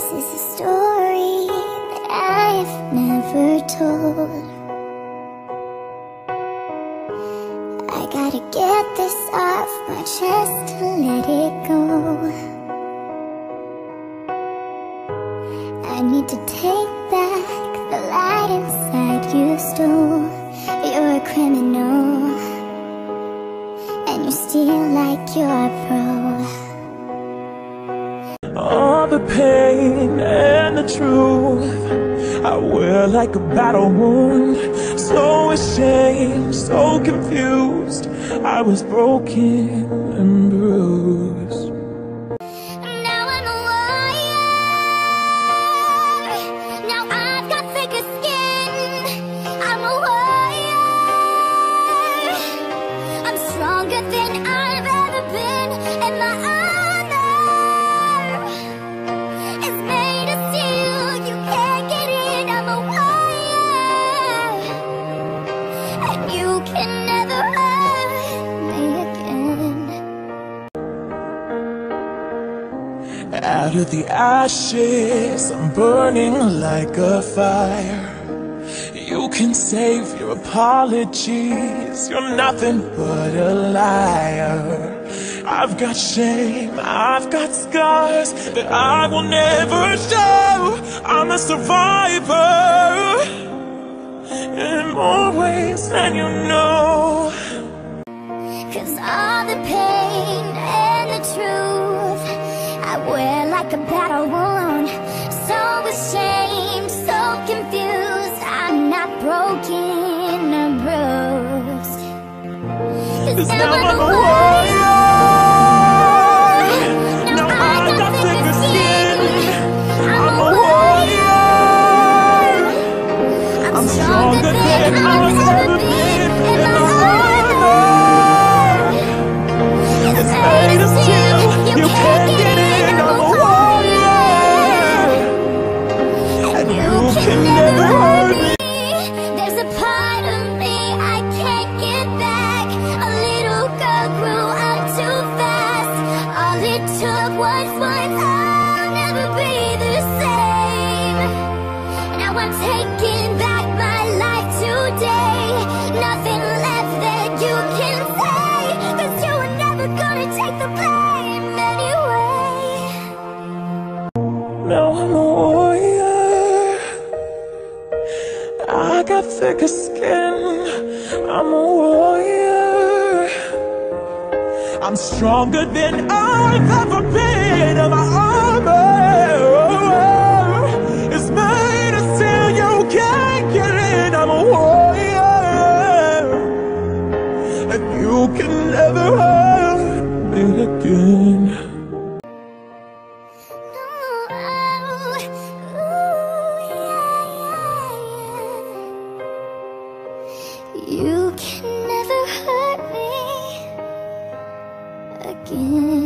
This is a story that I've never told. I gotta get this off my chest to let it go. I need to take back the light inside you stole. You're a criminal, and you steal like you're a pro. All the pain and the truth I wear like a battle wound. So ashamed, so confused, I was broken and bruised. Now I'm a warrior. Now I've got thicker skin. I'm a warrior. I'm stronger than I've ever been, and my honor is made of steel. You can't get in. I'm a warrior, and you can never hurt me again. Out of the ashes, I'm burning like a fire. You can save your apologies, you're nothing but a liar. I've got shame, I've got scars that I will never show. I'm a survivor in more ways than you know. 'Cause all the pain and the truth I wear like a battle wound. So ashamed, so confused, I'm not broken or bruised. 'Cause now I'm a warrior. Now I've got thicker skin. I'm a warrior. I'm stronger than I've ever been, and my honor is made of steel. You can't get in. I'm a warrior, And you can never hurt me. There's a part of me I can't get back. A little girl grew up too fast. All it took was one. I'll never be the same. Now I'm taking back my life today. Nothing left that you can say, 'cause you were never gonna take the blame anyway. Now I'm a warrior, I got thicker skin. I'm a warrior, I'm stronger than I've ever been. And my armor is made of steel. You can't get in. I'm a warrior, and you can never hurt me again. You can never hurt me again.